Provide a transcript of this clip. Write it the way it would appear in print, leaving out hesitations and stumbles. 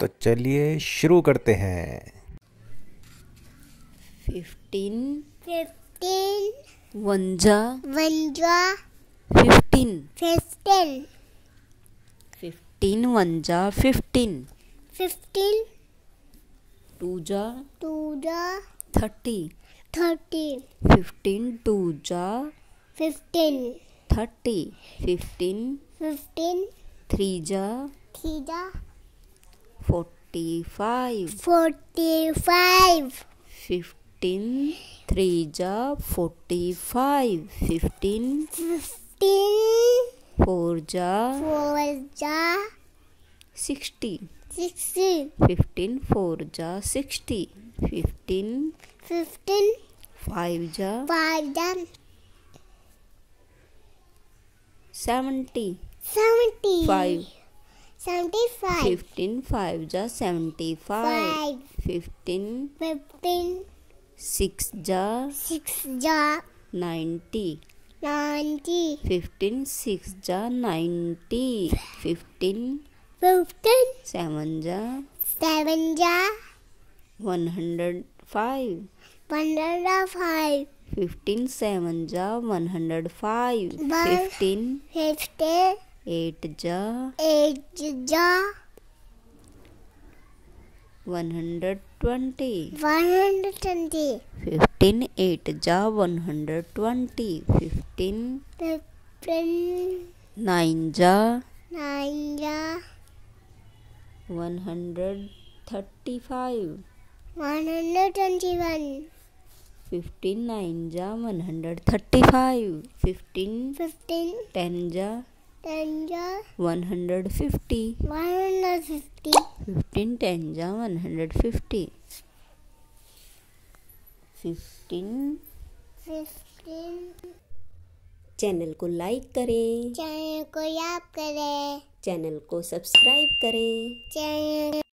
तो चलिए शुरू करते हैं। 15 15 वंजा 15 15 15 वंजा 15 15 टूजा 30 15 टूजा 15 30 15 थ्रीजा 45 45 15 थ्रीजा 45 15 फोरजा 60 15 फोरजा 60 15 फाइवजा 70 5 15 फाइवजा 75 15 सिक्सजा 90 15 सिक्सजा 90 15 सेवनजा 105 15 सेवनजा 105 15 एटजा 120 15 एटजा 120 15 नाइनजा 135 121 15 नाइनजा 135 15 टेनजा 150 15 टेनजा 150 15 चैनल को लाइक करें, चैनल को याद करें, चैनल को सब्सक्राइब करें। चैनल